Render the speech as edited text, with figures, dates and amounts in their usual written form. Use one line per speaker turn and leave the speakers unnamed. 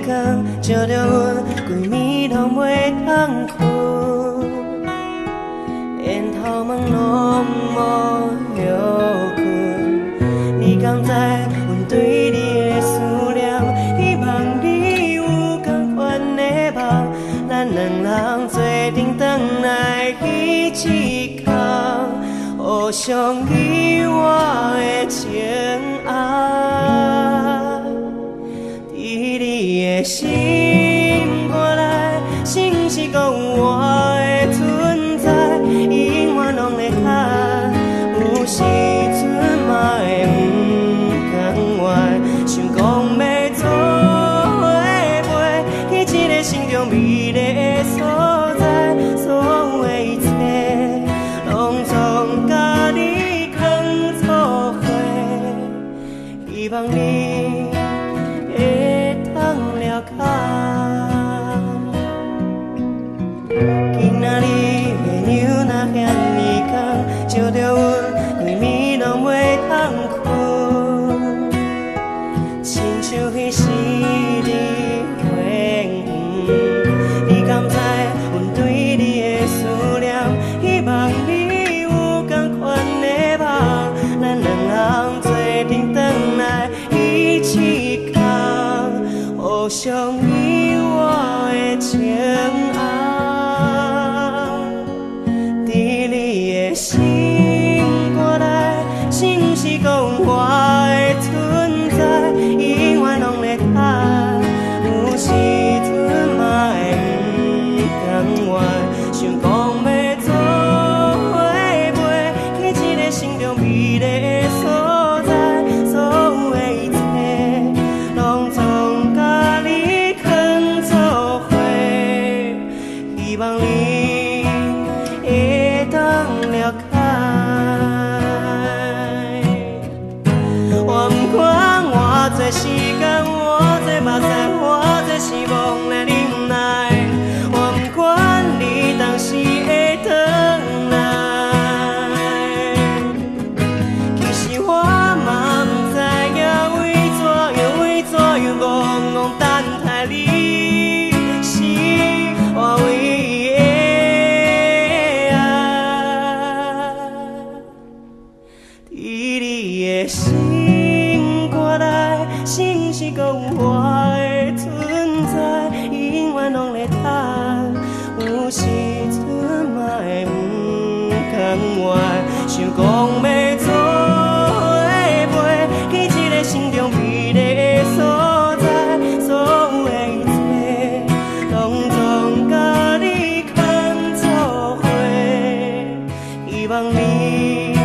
光，照着阮规暝拢袂通困，烟头毛拢无休困。你敢知阮对你的思念？希望你有同款的梦，咱两人做阵转来彼一空，互相依偎的情爱。伫你的心肝内，心是搁有我的存在，永远拢会等，有时阵嘛会不甘愿，想讲要做伙陪，去一个心中美丽的所在，所有的一切，拢总甲你放作伙，希望你会通了解。今仔日月亮若遐尼光，照着阮规暝拢袂通困，亲像彼时你远远。你敢知阮对你的思念？希望你有同款的梦，咱两人做阵转来彼一空，互相依偎的情爱。伫你的心肝内，心是搁有我的存在，永远拢会等，有时阵嘛会不甘愿，想讲要做伙陪，去一个心中美丽的所在，所有的一切，拢总甲你放作伙，希望你会当了解。我不管偌多时间，偌多目屎，偌多失望来忍耐，我不管你当时会回来。其实我嘛不知影为怎样戆戆等待你，是我唯一的爱。伫你的心肝内，心是搁有我的存在，永远拢会等，有时阵嘛会不甘愿，想讲要做伙陪，去一个心中美丽的所在，所有的一切，拢总甲你放作伙，希望你